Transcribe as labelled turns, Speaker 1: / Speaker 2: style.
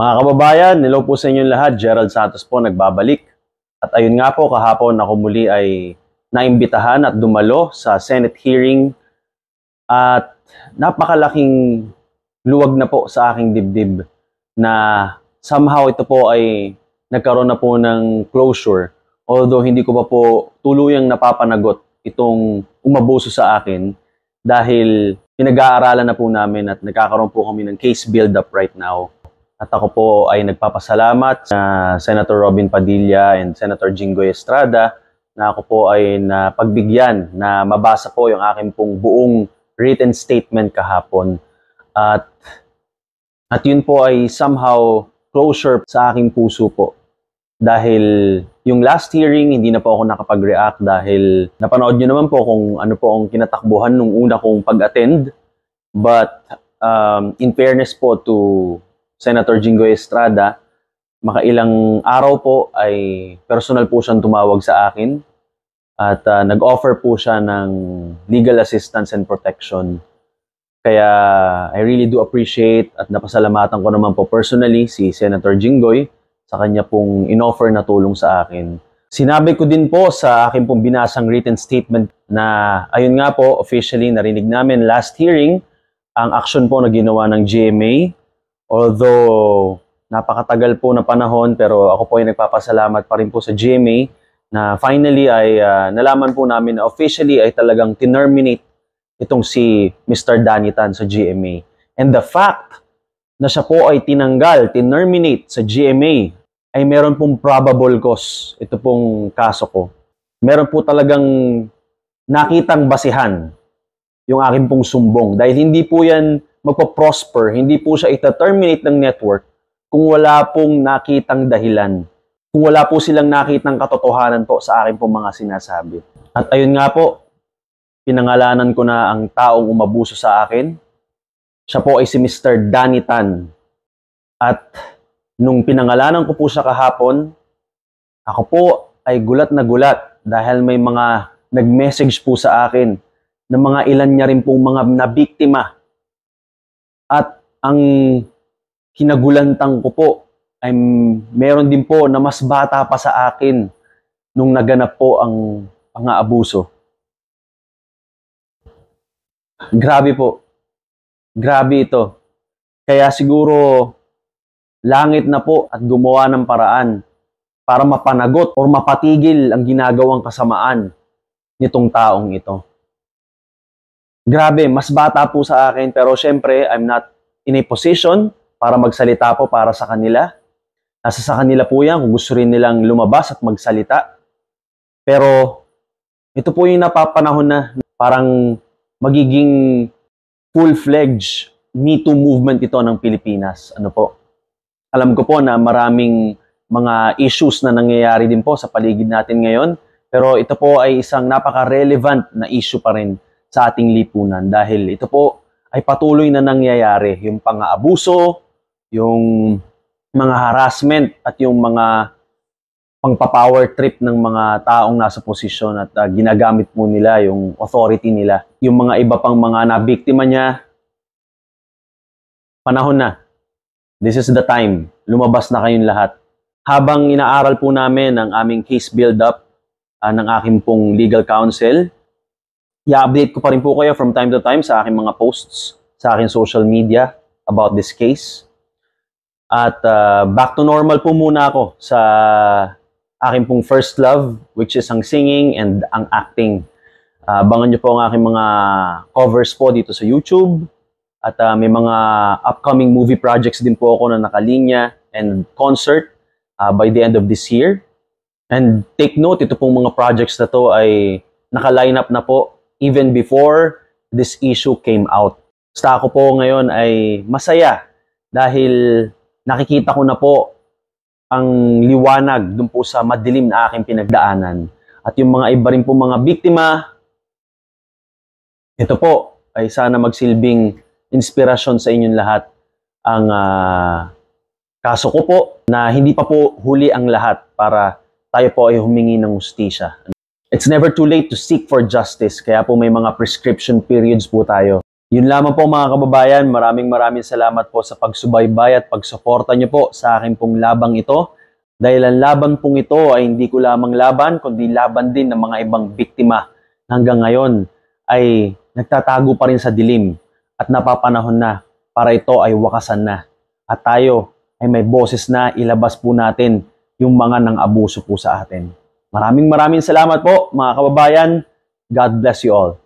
Speaker 1: Mga kababayan, hello po sa inyong lahat. Gerald Santos po nagbabalik. At ayun nga po, kahapon ako muli ay naimbitahan at dumalo sa Senate hearing at napakalaking luwag na po sa aking dibdib na somehow ito po ay nagkaroon na po ng closure. Although hindi ko pa po tuluyang napapanagot itong umabuso sa akin dahil pinag-aaralan na po namin at nagkakaroon po kami ng case build-up right now. At ako po ay nagpapasalamat sa Senator Robin Padilla and Senator Jinggoy Estrada na ako po ay napagbigyan na mabasa po yung aking pong buong written statement kahapon. At yun po ay somehow closure sa aking puso po. Dahil yung last hearing, hindi na po ako nakapag-react dahil napanood nyo naman po kung ano po ang kinatakbuhan nung una kong pag-attend. But in fairness po to Senator Jinggoy Estrada, makailang araw po ay personal po siyang tumawag sa akin at nag-offer po siya ng legal assistance and protection. Kaya I really do appreciate at napasalamatan ko naman po personally si Senator Jinggoy sa kanya pong in-offer na tulong sa akin. Sinabi ko din po sa akin pong binasang written statement na ayun nga po, officially narinig namin last hearing ang action po na ginawa ng GMA. Although napakatagal po na panahon, pero ako po ay nagpapasalamat pa rin po sa GMA na finally ay nalaman po namin na officially ay talagang tinerminate itong si Mr. Danny Tan sa GMA. And the fact na siya po ay tinerminate sa GMA ay meron pong probable cause ito pong kaso ko. Meron po talagang nakitang basihan yung aking pong sumbong dahil hindi po yan magpo-prosper, hindi po siya ita-terminate ng network kung wala pong nakitang dahilan. Kung wala po silang nakitang katotohanan po sa akin pong mga sinasabi. At ayun nga po, pinangalanan ko na ang taong umabuso sa akin. Siya po ay si Mr. Danny Tan. At nung pinangalanan ko po siya kahapon, ako po ay gulat na gulat dahil may mga nag-message po sa akin na mga ilan niya rin pong mga nabiktima. At ang kinagulantang ko po ay meron din po na mas bata pa sa akin nung naganap po ang pang-aabuso. Grabe po. Grabe ito. Kaya siguro langit na po at gumawa ng paraan para mapanagot o mapatigil ang ginagawang kasamaan nitong taong ito. Grabe, mas bata po sa akin pero syempre I'm not in a position para magsalita po para sa kanila. Nasa sa kanila po yan kung gusto rin nilang lumabas at magsalita. Pero ito po yung napapanahon na parang magiging full-fledged Me Too movement ito ng Pilipinas. Ano po? Alam ko po na maraming mga issues na nangyayari din po sa paligid natin ngayon. Pero ito po ay isang napaka-relevant na issue pa rin sa ating lipunan dahil ito po ay patuloy na nangyayari. Yung pang-aabuso, yung mga harassment at yung mga pang-power trip ng mga taong nasa posisyon at ginagamit mo nila yung authority nila. Yung mga iba pang mga nabiktima niya, panahon na. This is the time. Lumabas na kayong lahat. Habang inaaral po namin ang aming case build-up ng aking pong legal counsel, i-update ko pa rin po kayo from time to time sa aking mga posts, sa aking social media about this case. At back to normal po muna ako sa aking pong first love, which is ang singing and ang acting. Abangan nyo po ang aking mga covers po dito sa YouTube. At may mga upcoming movie projects din po ako na nakalinya and concert by the end of this year. And take note, ito pong mga projects na to ay naka-line up na po even before this issue came out. Basta ako po ngayon ay masaya dahil nakikita ko na po ang liwanag dun po sa madilim na aking pinagdaanan. At yung mga iba rin po mga biktima, ito po ay sana magsilbing inspirasyon sa inyong lahat. Ang kaso ko po na hindi pa po huli ang lahat para tayo po ay humingi ng hustisya. It's never too late to seek for justice, kaya po may mga prescription periods po tayo. Yun lamang po mga kababayan, maraming salamat po sa pagsubaybay at pagsuporta niyo po sa akin pong labang ito. Dahil ang laban pong ito ay hindi ko lamang laban, kundi laban din ng mga ibang biktima hanggang ngayon ay nagtatago pa rin sa dilim at napapanahon na para ito ay wakasan na. At tayo ay may boses na ilabas po natin yung mga nang abuso po sa atin. Maraming salamat po mga kababayan. God bless you all.